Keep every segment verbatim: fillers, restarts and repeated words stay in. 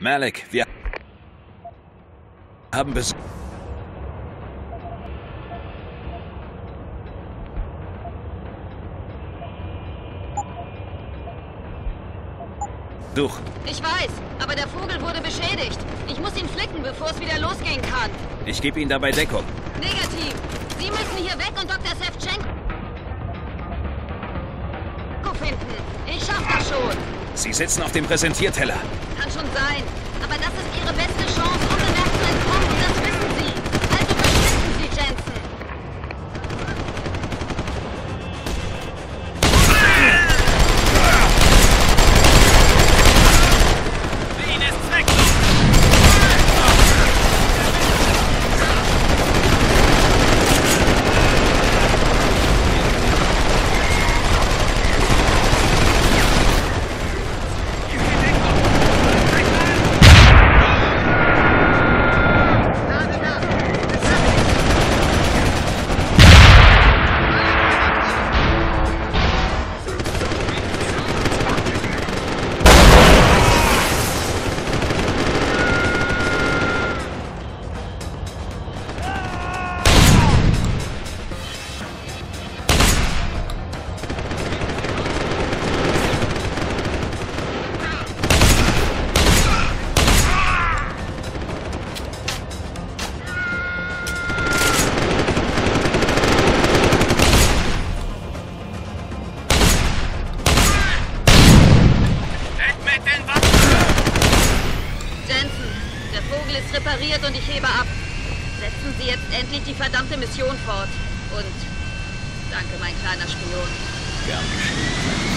Malik, wir haben Besuch. Such. Ich weiß, aber der Vogel wurde beschädigt. Ich muss ihn flicken, bevor es wieder losgehen kann. Ich gebe Ihnen dabei Deckung. Negativ. Sie müssen hier weg und Doktor Sevchenko finden. Ich schaff das schon. Sie sitzen auf dem Präsentierteller. Kann schon sein. Aber das ist Ihre beste Chance, unbemerkt zu entkommen. Und das wissen Sie. Also verschwinden Sie, Jensen. Repariert und ich hebe ab. Setzen Sie jetzt endlich die verdammte Mission fort. Und danke, mein kleiner Spion. Gern geschehen.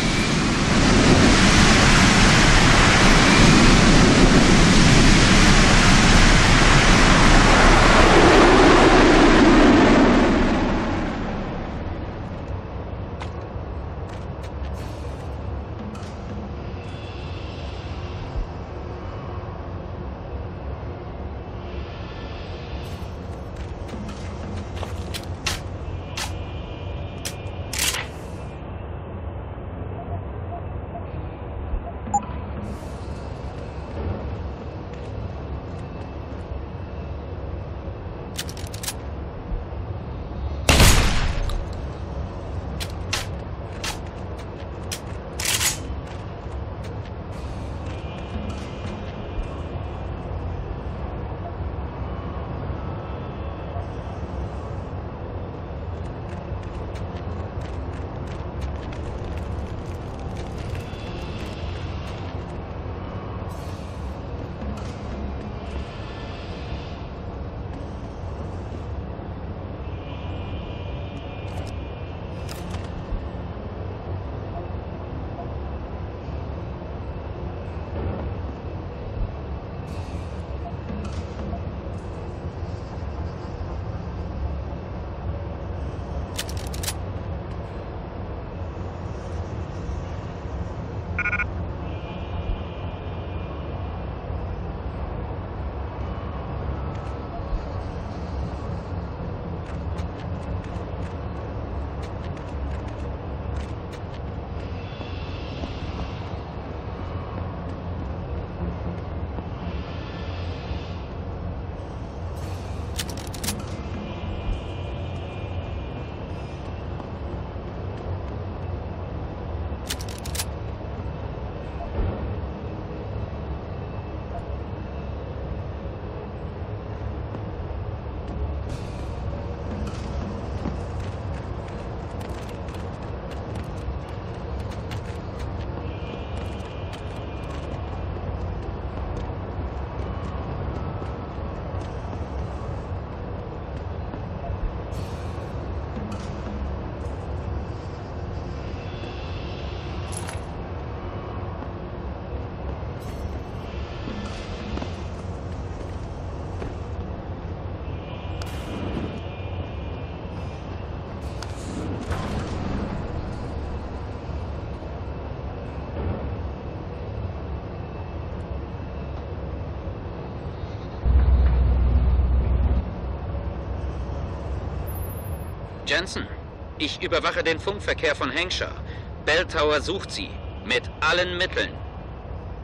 Jensen, ich überwache den Funkverkehr von Hampshire. Bell Tower sucht Sie. Mit allen Mitteln.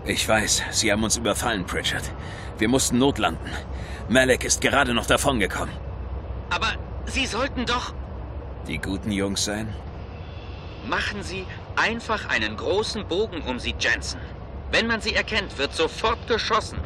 Ich weiß, Sie haben uns überfallen, Pritchard. Wir mussten notlanden. Malek ist gerade noch davongekommen. Aber Sie sollten doch... Die guten Jungs sein? Machen Sie einfach einen großen Bogen um sie, Jensen. Wenn man sie erkennt, wird sofort geschossen.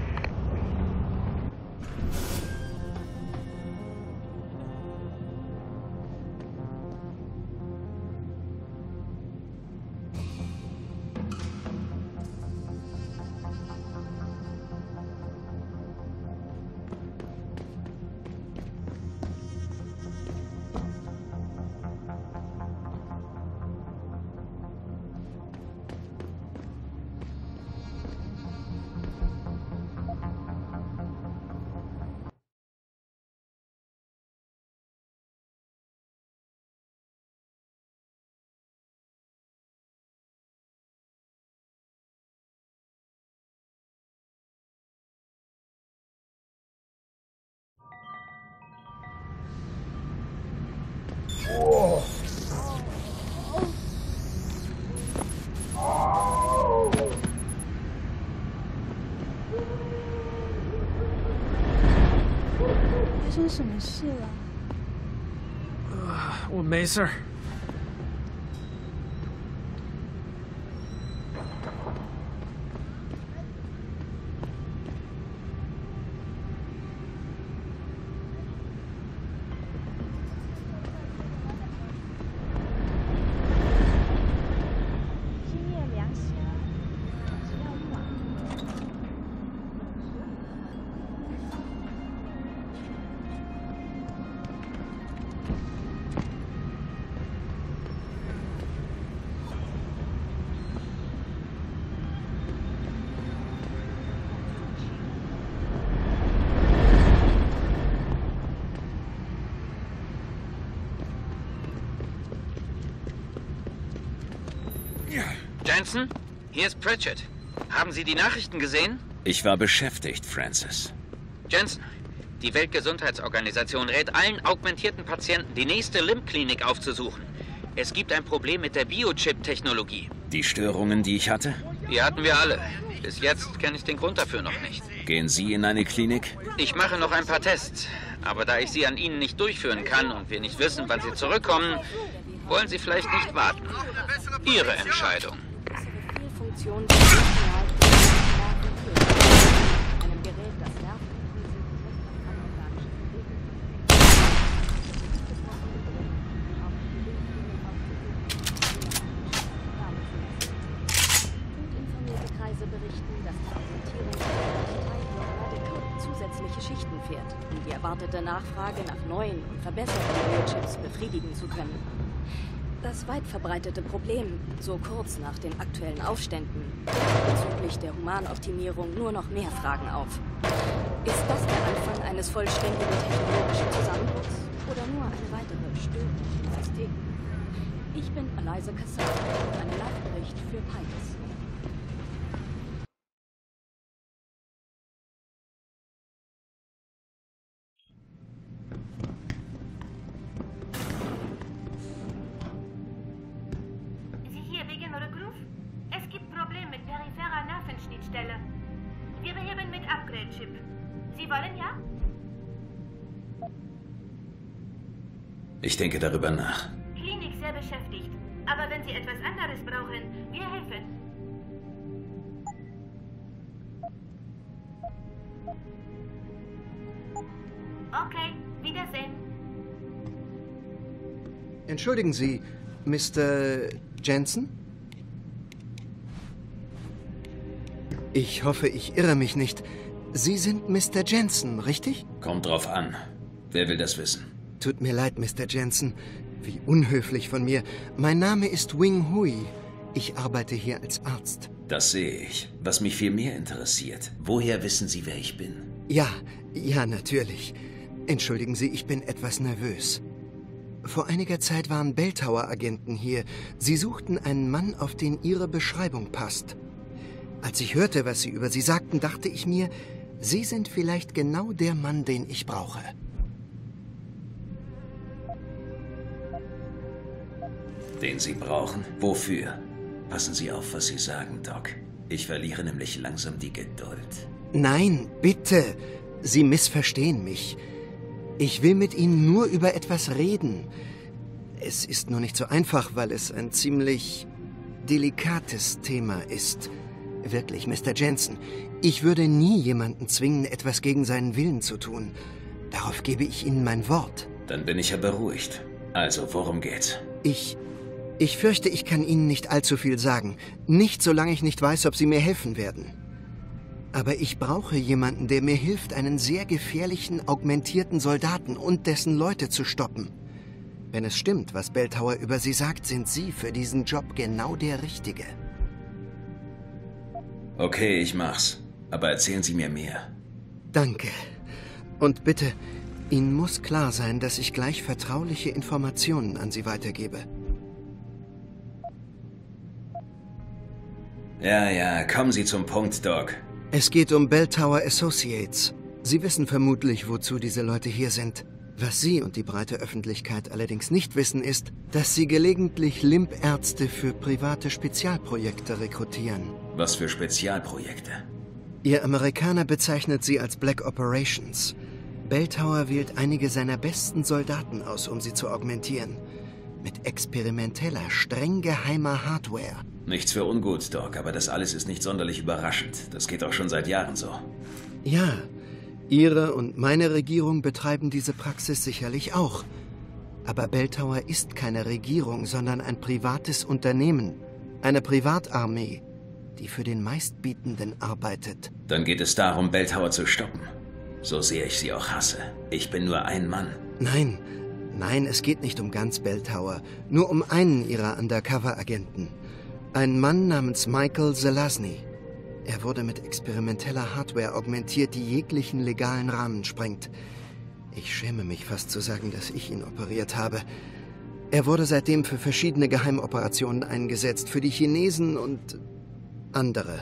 Uh, 我没事儿。 Jensen, hier ist Pritchard. Haben Sie die Nachrichten gesehen? Ich war beschäftigt, Francis. Jensen, die Weltgesundheitsorganisation rät allen augmentierten Patienten, die nächste L I M-Klinik aufzusuchen. Es gibt ein Problem mit der Biochip-Technologie. Die Störungen, die ich hatte? Die hatten wir alle. Bis jetzt kenne ich den Grund dafür noch nicht. Gehen Sie in eine Klinik? Ich mache noch ein paar Tests. Aber da ich sie an Ihnen nicht durchführen kann und wir nicht wissen, wann Sie zurückkommen, wollen Sie vielleicht nicht warten. Ihre Entscheidung. Funktion der einem Gerät, das informierte Kreise berichten, dass die Augmentierung der Teilblocker zusätzliche Schichten fährt, um die erwartete Nachfrage nach neuen und verbesserten Biochips befriedigen zu können. Das weit verbreitete Problem, so kurz nach den aktuellen Aufständen, bezüglich der Humanoptimierung nur noch mehr Fragen auf. Ist das der Anfang eines vollständigen technologischen Zusammenbruchs oder nur eine weitere Störung im System? Ich bin Eliza Cassell und ein Live-Bericht für Pikes. Wir beheben mit Upgrade-Chip. Sie wollen, ja? Ich denke darüber nach. Klinik sehr beschäftigt. Aber wenn Sie etwas anderes brauchen, wir helfen. Okay, Wiedersehen. Entschuldigen Sie, Mister Jensen? Ich hoffe, ich irre mich nicht. Sie sind Mister Jensen, richtig? Kommt drauf an. Wer will das wissen? Tut mir leid, Mister Jensen. Wie unhöflich von mir. Mein Name ist Wing Hui. Ich arbeite hier als Arzt. Das sehe ich. Was mich viel mehr interessiert. Woher wissen Sie, wer ich bin? Ja, ja, natürlich. Entschuldigen Sie, ich bin etwas nervös. Vor einiger Zeit waren Belltower-Agenten hier. Sie suchten einen Mann, auf den Ihre Beschreibung passt. Als ich hörte, was Sie über Sie sagten, dachte ich mir, Sie sind vielleicht genau der Mann, den ich brauche. Den Sie brauchen? Wofür? Passen Sie auf, was Sie sagen, Doc. Ich verliere nämlich langsam die Geduld. Nein, bitte. Sie missverstehen mich. Ich will mit Ihnen nur über etwas reden. Es ist nur nicht so einfach, weil es ein ziemlich delikates Thema ist. Wirklich, Mister Jensen, ich würde nie jemanden zwingen, etwas gegen seinen Willen zu tun. Darauf gebe ich Ihnen mein Wort. Dann bin ich ja beruhigt. Also, worum geht's? Ich... Ich fürchte, ich kann Ihnen nicht allzu viel sagen. Nicht, solange ich nicht weiß, ob Sie mir helfen werden. Aber ich brauche jemanden, der mir hilft, einen sehr gefährlichen, augmentierten Soldaten und dessen Leute zu stoppen. Wenn es stimmt, was Belltower über Sie sagt, sind Sie für diesen Job genau der Richtige. Okay, ich mach's. Aber erzählen Sie mir mehr. Danke. Und bitte, Ihnen muss klar sein, dass ich gleich vertrauliche Informationen an Sie weitergebe. Ja, ja, kommen Sie zum Punkt, Doc. Es geht um Belltower Associates. Sie wissen vermutlich, wozu diese Leute hier sind. Was Sie und die breite Öffentlichkeit allerdings nicht wissen, ist, dass Sie gelegentlich Limp-Ärzte für private Spezialprojekte rekrutieren. Was für Spezialprojekte? Ihr Amerikaner bezeichnet sie als Black Operations. Belltower wählt einige seiner besten Soldaten aus, um sie zu augmentieren. Mit experimenteller, streng geheimer Hardware. Nichts für ungut, Doc, aber das alles ist nicht sonderlich überraschend. Das geht auch schon seit Jahren so. Ja, Ihre und meine Regierung betreiben diese Praxis sicherlich auch. Aber Belltower ist keine Regierung, sondern ein privates Unternehmen. Eine Privatarmee, die für den Meistbietenden arbeitet. Dann geht es darum, Belltower zu stoppen. So sehr ich sie auch hasse. Ich bin nur ein Mann. Nein, nein, es geht nicht um ganz Belltower. Nur um einen ihrer Undercover-Agenten. Ein Mann namens Michael Zelazny. Er wurde mit experimenteller Hardware augmentiert, die jeglichen legalen Rahmen sprengt. Ich schäme mich fast zu sagen, dass ich ihn operiert habe. Er wurde seitdem für verschiedene Geheimoperationen eingesetzt, für die Chinesen und andere.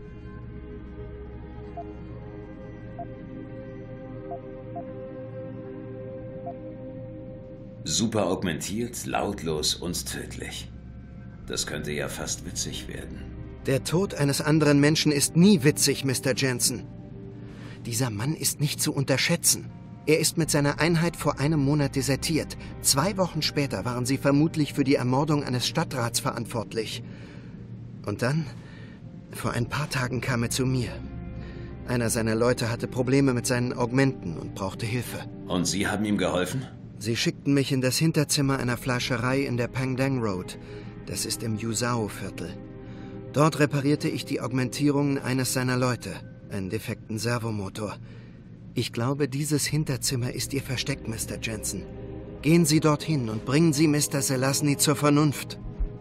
Super augmentiert, lautlos und tödlich. Das könnte ja fast witzig werden. Der Tod eines anderen Menschen ist nie witzig, Mister Jensen. Dieser Mann ist nicht zu unterschätzen. Er ist mit seiner Einheit vor einem Monat desertiert. Zwei Wochen später waren sie vermutlich für die Ermordung eines Stadtrats verantwortlich. Und dann, vor ein paar Tagen kam er zu mir. Einer seiner Leute hatte Probleme mit seinen Augmenten und brauchte Hilfe. Und Sie haben ihm geholfen? Sie schickten mich in das Hinterzimmer einer Fleischerei in der Pangdang Road. Das ist im Yuzhou-Viertel. Dort reparierte ich die Augmentierungen eines seiner Leute, einen defekten Servomotor. Ich glaube, dieses Hinterzimmer ist Ihr Versteck, Mister Jensen. Gehen Sie dorthin und bringen Sie Mister Zelazny zur Vernunft.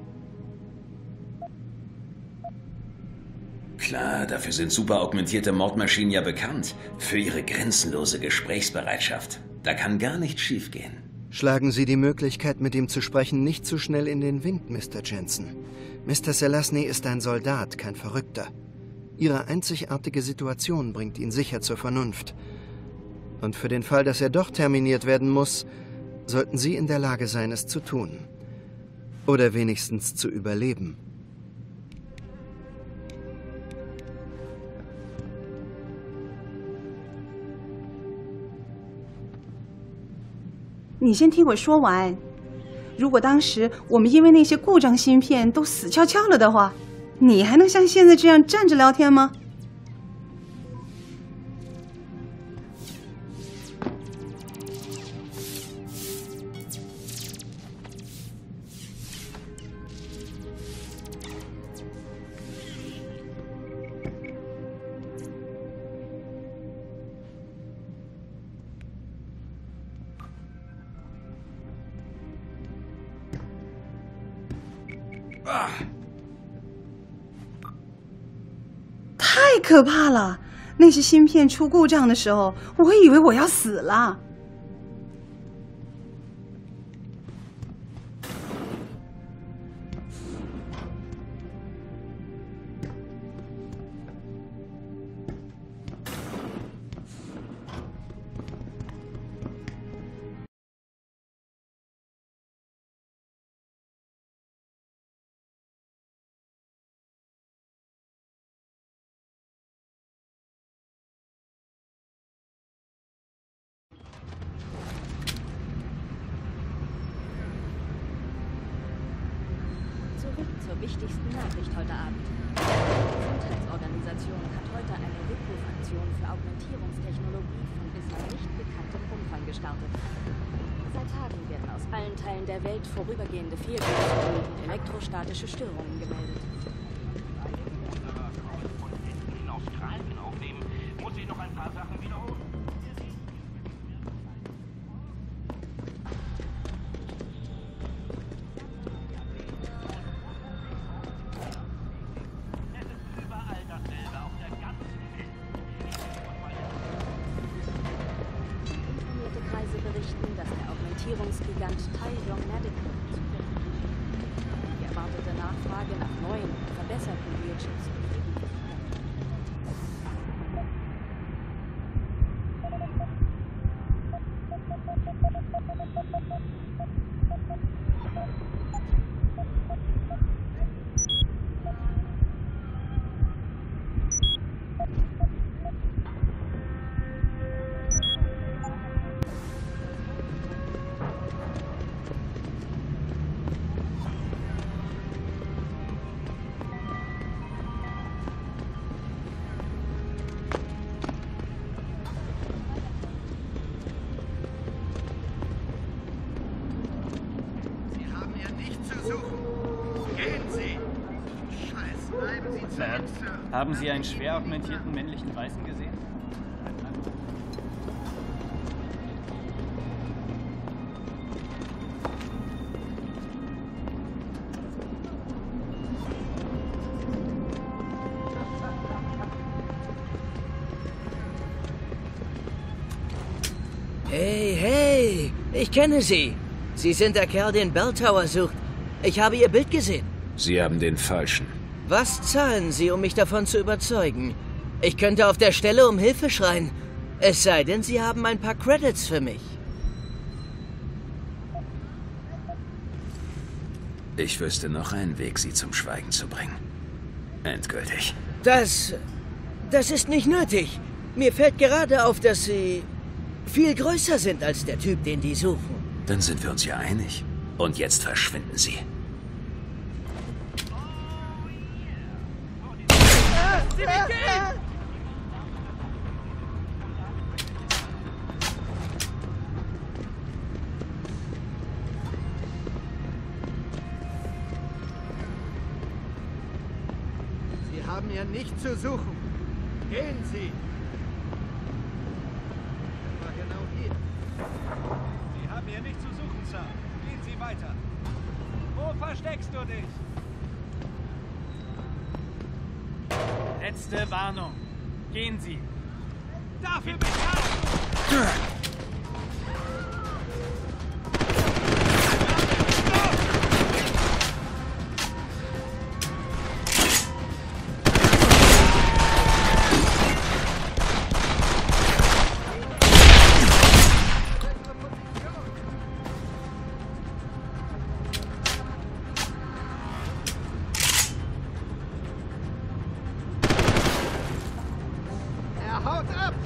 Klar, dafür sind super augmentierte Mordmaschinen ja bekannt. Für ihre grenzenlose Gesprächsbereitschaft. Da kann gar nichts schiefgehen. Schlagen Sie die Möglichkeit, mit ihm zu sprechen, nicht zu schnell in den Wind, Mister Jensen. Mister Zelazny ist ein Soldat, kein Verrückter. Ihre einzigartige Situation bringt ihn sicher zur Vernunft. Und für den Fall, dass er doch terminiert werden muss, sollten Sie in der Lage sein, es zu tun. Oder wenigstens zu überleben. 你先听我说完。如果当时我们因为那些故障芯片都死翘翘了的话，你还能像现在这样站着聊天吗？太可怕了！那些芯片出故障的时候，我以为我要死了。 wichtigsten Nachricht heute Abend. Die Gesundheitsorganisation hat heute eine Rückrufaktion für Augmentierungstechnologie von bislang nicht bekanntem Umfang gestartet. Seit Tagen werden aus allen Teilen der Welt vorübergehende Fehlbelastungen und elektrostatische Störungen gemeldet. In Australien aufnehmen, muss ich noch ein paar Sachen wiederholen. Augmentierungsgigant Taiyong Medical die erwartete Nachfrage nach neuen, verbesserten Biochips befriedigen zu können. Haben Sie einen schwer augmentierten männlichen Weißen gesehen? Hey, hey, ich kenne Sie. Sie sind der Kerl, den Belltower sucht. Ich habe Ihr Bild gesehen. Sie haben den Falschen. Was zahlen Sie, um mich davon zu überzeugen? Ich könnte auf der Stelle um Hilfe schreien. Es sei denn, Sie haben ein paar Credits für mich. Ich wüsste noch einen Weg, Sie zum Schweigen zu bringen. Endgültig. Das... das ist nicht nötig. Mir fällt gerade auf, dass Sie viel größer sind als der Typ, den die suchen. Dann sind wir uns ja einig. Und jetzt verschwinden Sie. Sie mich gehen! Sie haben hier nichts zu suchen. Gehen Sie! Das war genau hier. Sie haben hier nichts zu suchen, Sir. Gehen Sie weiter. Wo versteckst du dich? Letzte Warnung. Gehen Sie. Dafür bezahlst du! Haut ab!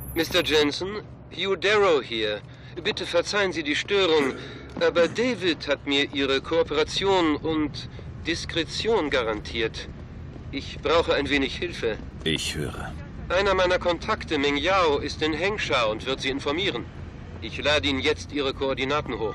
Mister Jensen, Hugh Darrow hier. Bitte verzeihen Sie die Störung, aber David hat mir Ihre Kooperation und Diskretion garantiert. Ich brauche ein wenig Hilfe. Ich höre. Einer meiner Kontakte, Meng Yao, ist in Hengsha und wird Sie informieren. Ich lade Ihnen jetzt Ihre Koordinaten hoch.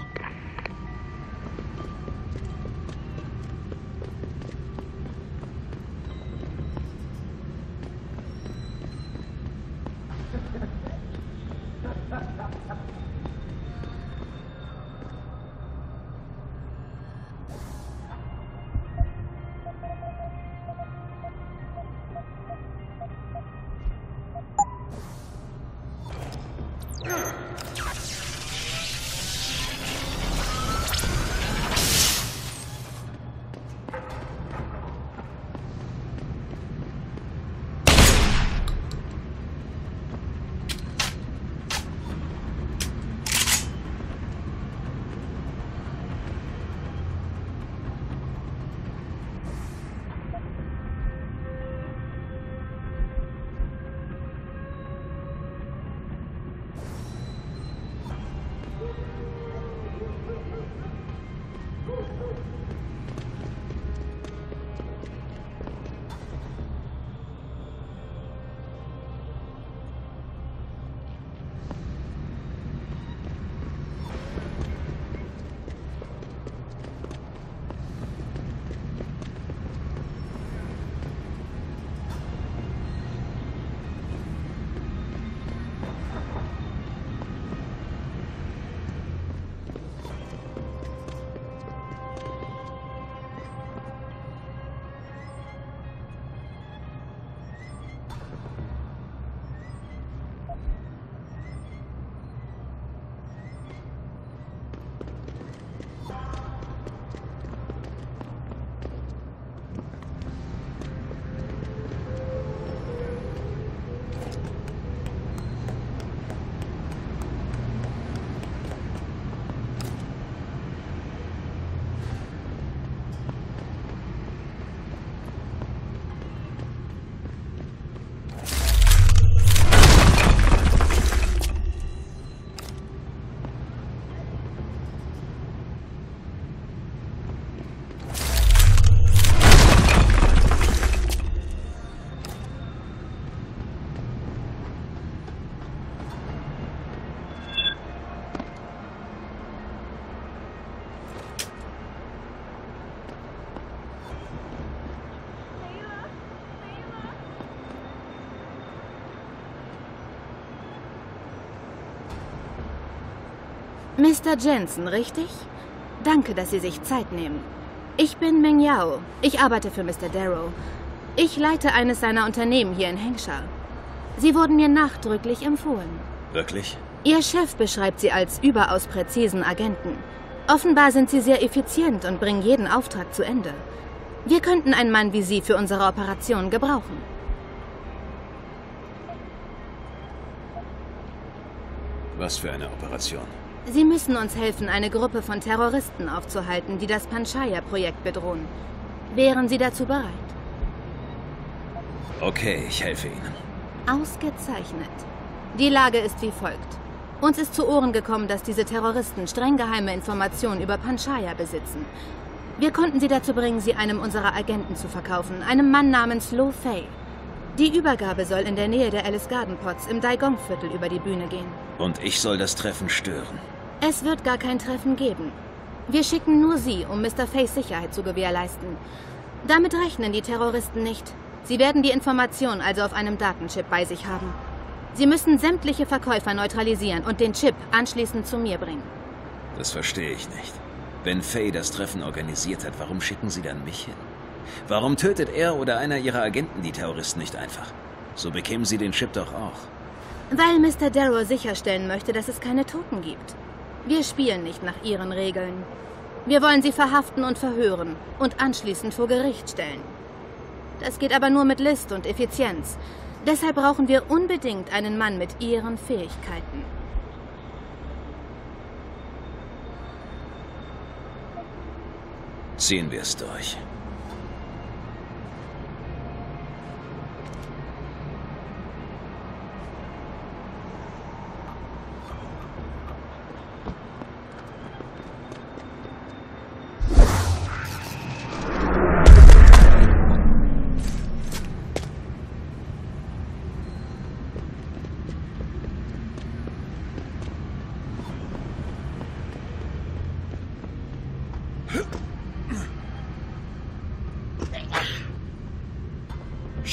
Mister Jensen, richtig? Danke, dass Sie sich Zeit nehmen. Ich bin Meng Yao. Ich arbeite für Mister Darrow. Ich leite eines seiner Unternehmen hier in Hengsha. Sie wurden mir nachdrücklich empfohlen. Wirklich? Ihr Chef beschreibt Sie als überaus präzisen Agenten. Offenbar sind Sie sehr effizient und bringen jeden Auftrag zu Ende. Wir könnten einen Mann wie Sie für unsere Operation gebrauchen. Was für eine Operation? Sie müssen uns helfen, eine Gruppe von Terroristen aufzuhalten, die das Panchaya-Projekt bedrohen. Wären Sie dazu bereit? Okay, ich helfe Ihnen. Ausgezeichnet. Die Lage ist wie folgt. Uns ist zu Ohren gekommen, dass diese Terroristen streng geheime Informationen über Panchaya besitzen. Wir konnten sie dazu bringen, sie einem unserer Agenten zu verkaufen, einem Mann namens Lo Fei. Die Übergabe soll in der Nähe der Alice Garden Pots im Daigong-Viertel über die Bühne gehen. Und ich soll das Treffen stören? Es wird gar kein Treffen geben. Wir schicken nur Sie, um Mister Feis Sicherheit zu gewährleisten. Damit rechnen die Terroristen nicht. Sie werden die Information also auf einem Datenchip bei sich haben. Sie müssen sämtliche Verkäufer neutralisieren und den Chip anschließend zu mir bringen. Das verstehe ich nicht. Wenn Fei das Treffen organisiert hat, warum schicken Sie dann mich hin? Warum tötet er oder einer Ihrer Agenten die Terroristen nicht einfach? So bekämen Sie den Chip doch auch. Weil Mister Darrow sicherstellen möchte, dass es keine Toten gibt. Wir spielen nicht nach Ihren Regeln. Wir wollen Sie verhaften und verhören und anschließend vor Gericht stellen. Das geht aber nur mit List und Effizienz. Deshalb brauchen wir unbedingt einen Mann mit Ihren Fähigkeiten. Ziehen wir es durch.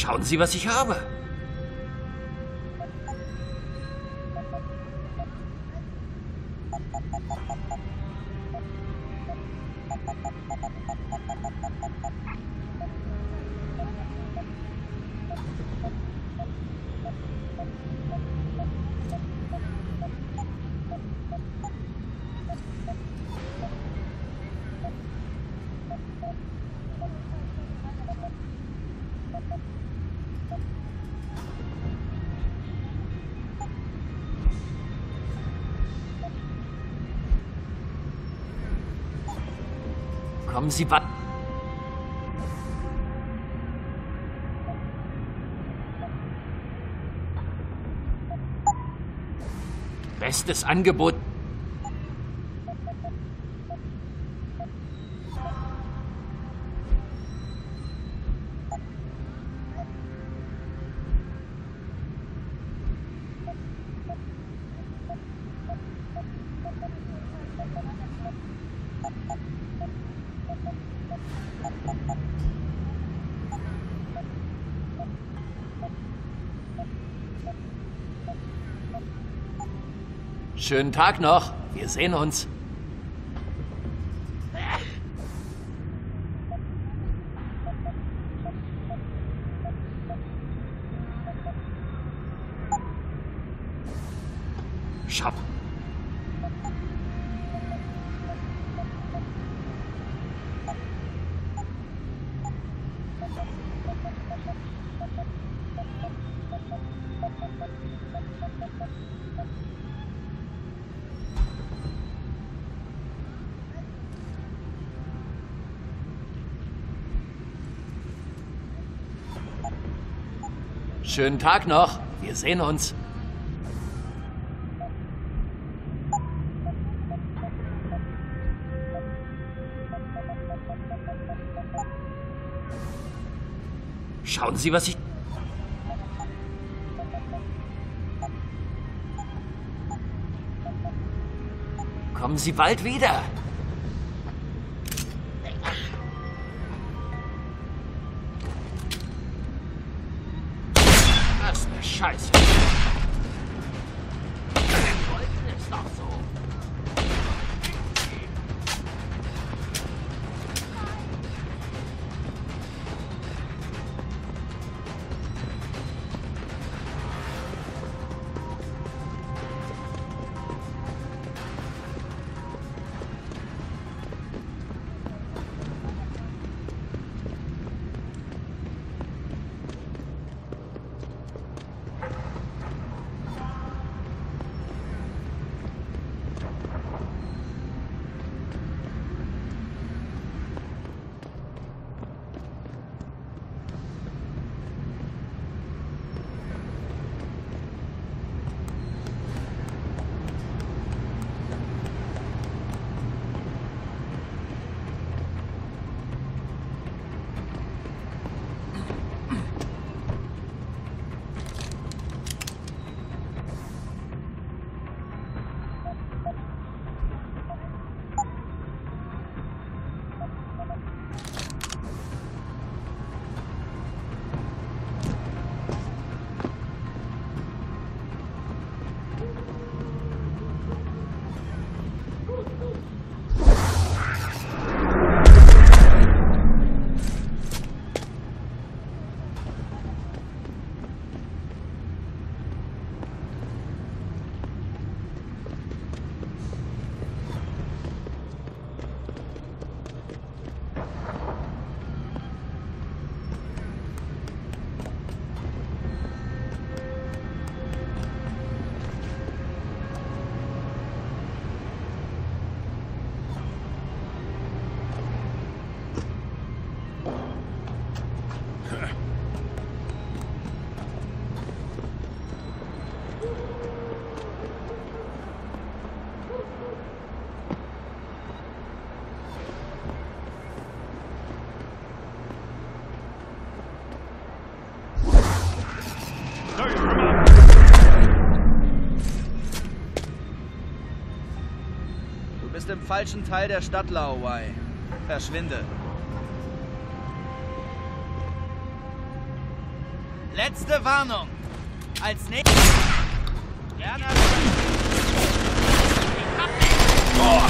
Schauen Sie, was ich habe. Kommen Sie, was? Bestes Angebot. Schönen Tag noch. Wir sehen uns. Shop. Schönen Tag noch. Wir sehen uns. Schauen Sie, was ich... Kommen Sie bald wieder. Das ist eine Scheiße. Wir wollten es doch so. Du bist im falschen Teil der Stadt, Laowai. Verschwinde. Letzte Warnung. Als nächstes... Gerne. Oh.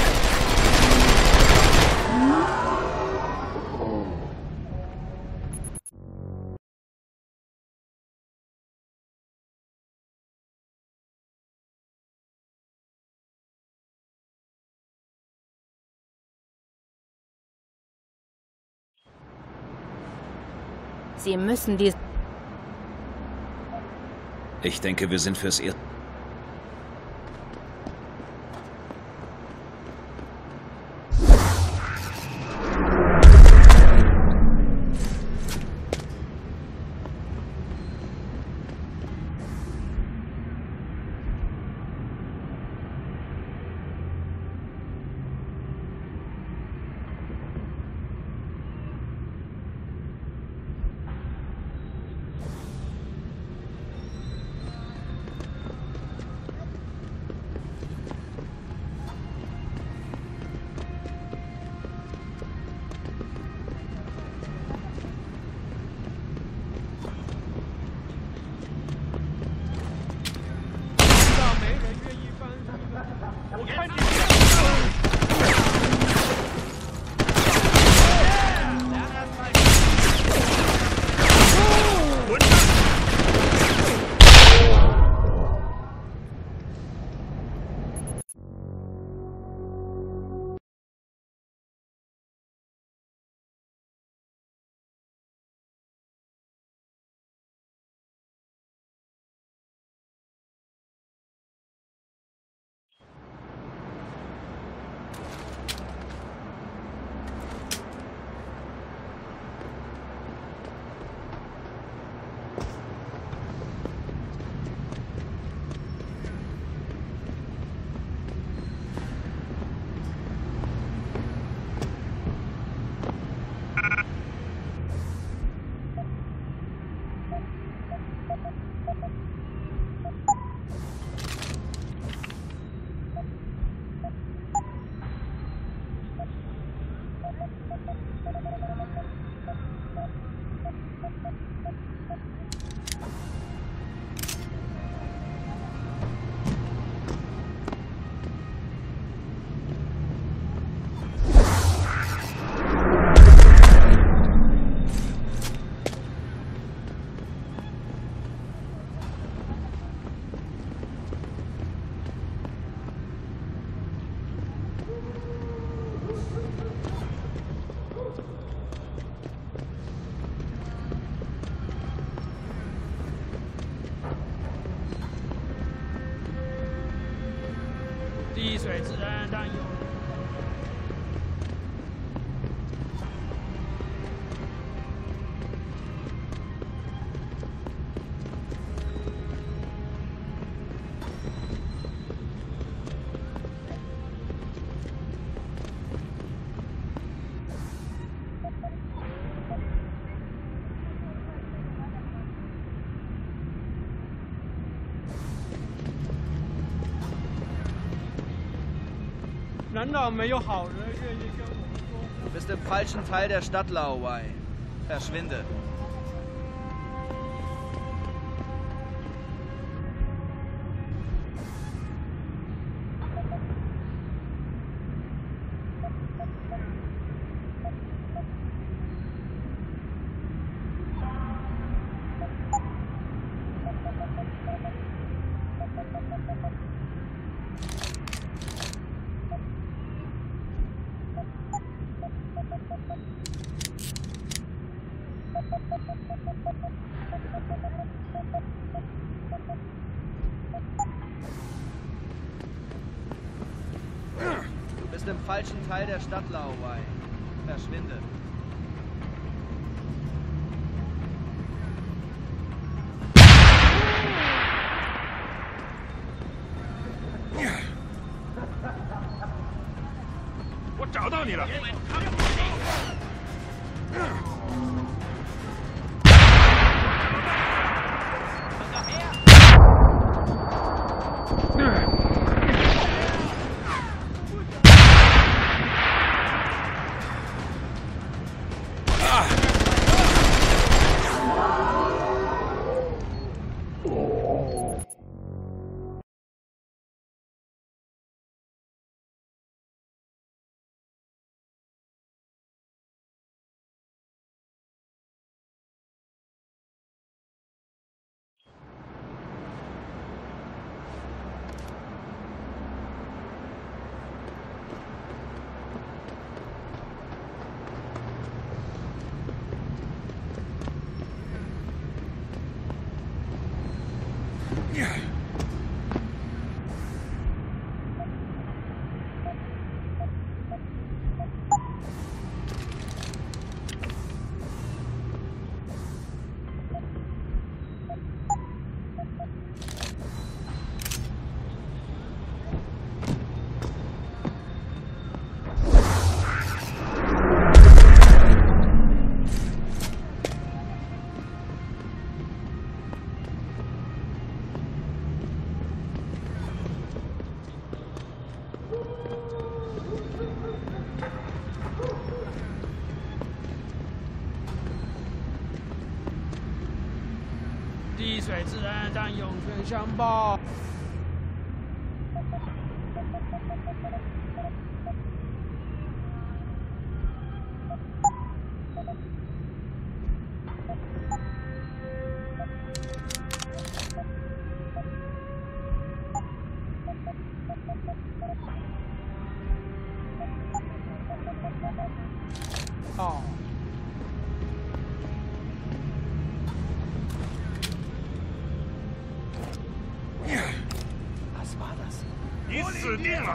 Sie müssen die... Ich denke, wir sind fürs Erste. Du bist im falschen Teil der Stadt, Laowai. Verschwinde. Du bist im falschen Teil der Stadt, Laowai. Verschwinde. 在自然上永存相报。哦。 你死定了！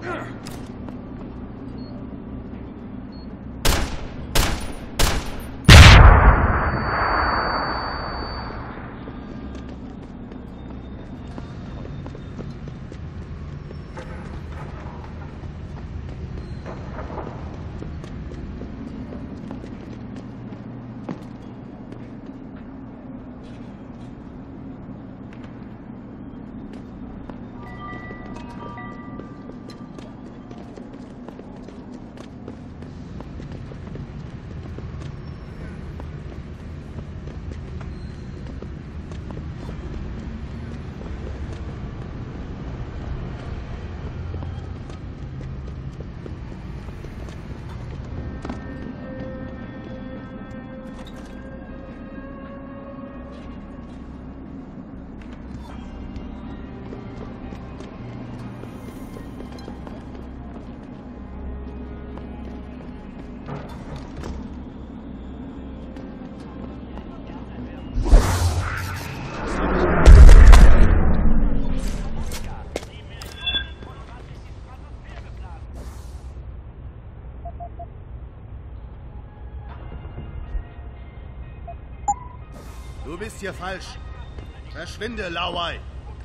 Du bist hier falsch. Verschwinde, Lauwei.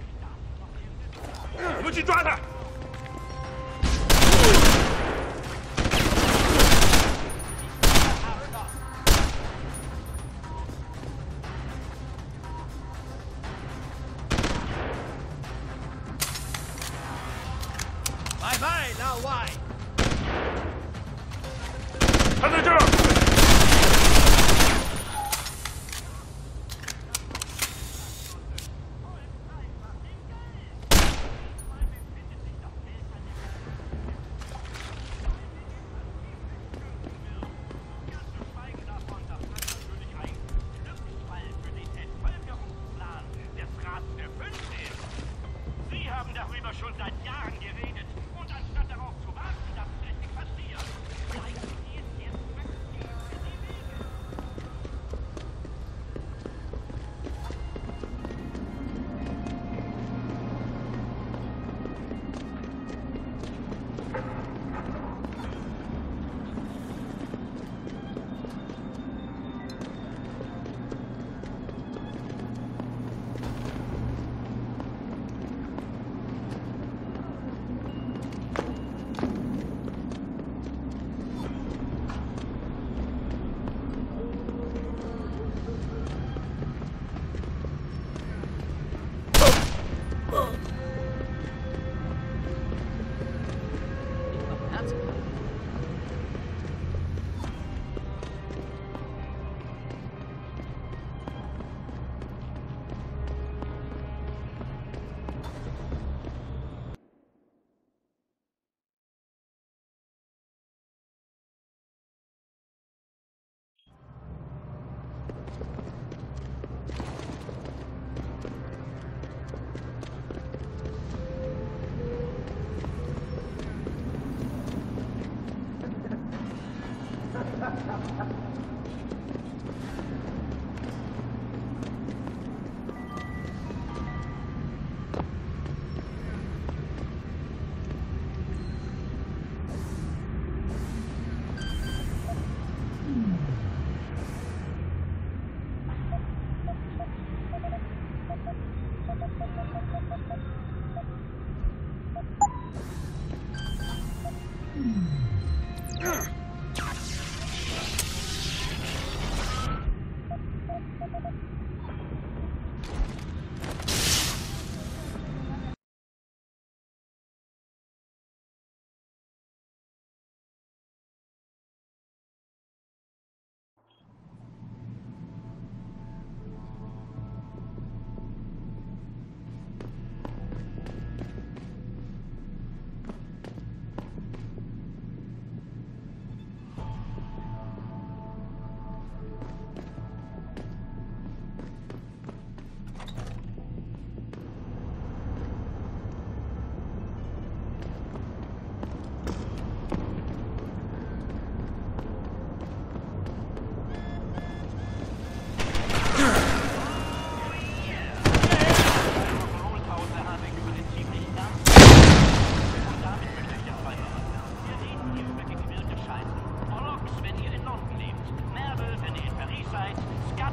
Muchidwana! Bye bye, Lauwei. Schon seit Jahren geredet. Und anstatt darauf zu warten, dass es endlich passiert, zeigen Sie es jetzt aktiv in die Wege.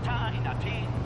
Sparta in Athen.